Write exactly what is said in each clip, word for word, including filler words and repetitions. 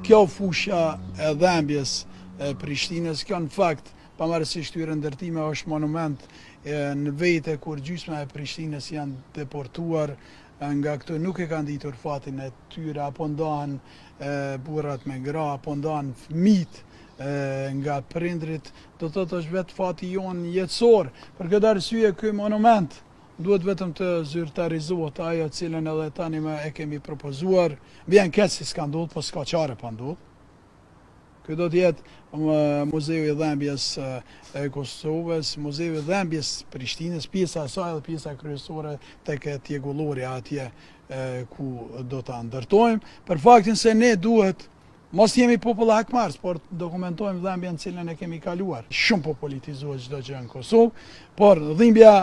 kjo fushja e dhembjes e Prishtinës, kjo në fakt, pavarësisht këtyre ndërtime, është monument në vete kur gjysma e Prishtinës janë deportuar, nga këto nuk e kanë ditur fatin e tyre, apo ndahen burrat me gra, apo ndahen fëmijët nga prindrit, do të thotë është vetë fati jonë jetësor. Për këtë arsye ky monument duhet vetëm të zyrtarizohet, ajo cilën edhe tani më e kemi propozuar, vjen keq si s'ka ndodhur, po s'ka çare pa ndodhur. Ky do të jetë Muzeu i Dhembjes e Kosovës, Muzeu i Dhembjes Prishtinës, pjesa e saj dhe pjesa kryesore tek Tjegullori atje ku do ta ndërtojmë, për faktin se ne duhet mos jemi popull hakmarrës, por dokumentojmë dhembjen cilën e kemi kaluar. Shumë po politizohet çdo gjë në Kosovë, por dhimbja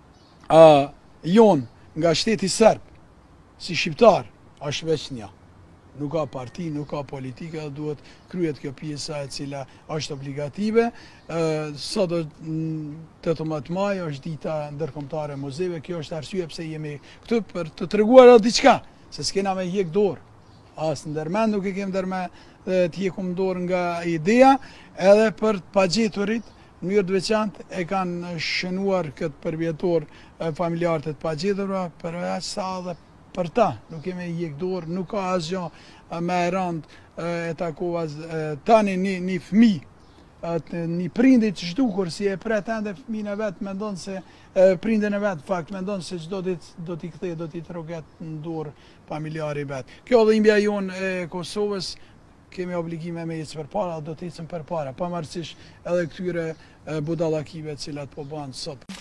jonë nga shteti serb, si shqiptar, është veç një. Nuk ka parti, nuk ka politika, duhet kryet kjo pjesa e cila është obligative. Sot tetëmbëdhjetë maj është dita ndërkombëtare e muzeve, kjo është arsye pse jemi këtu për të treguar diçka, se s'kena me hjek dorë. As ndërmend nuk e kemi ndërmend të hekum dorë nga ideja, edhe për të pagjeturit, në mënyrë të veçantë e kanë shënuar këtë përvjetor familjarët e të pagjeturve, përveç sa edhe për ta, nuk kemi hjek dorë, nuk ka asgjë më e rëndë e takovas tani një fëmijë, një prindit çdukur si e pret ende fëmijën e vet, mendon se prindin e vet fakt mendon se çdo ditë do t'i kthejë, do t'i troket në dorë familjari i vet. Kjo dhimbja jonë e Kosovës, kemi obligime me ecë përpara, do të ecëm përpara, pavarësisht edhe këtyre budallakive të cilat po bëhen sot.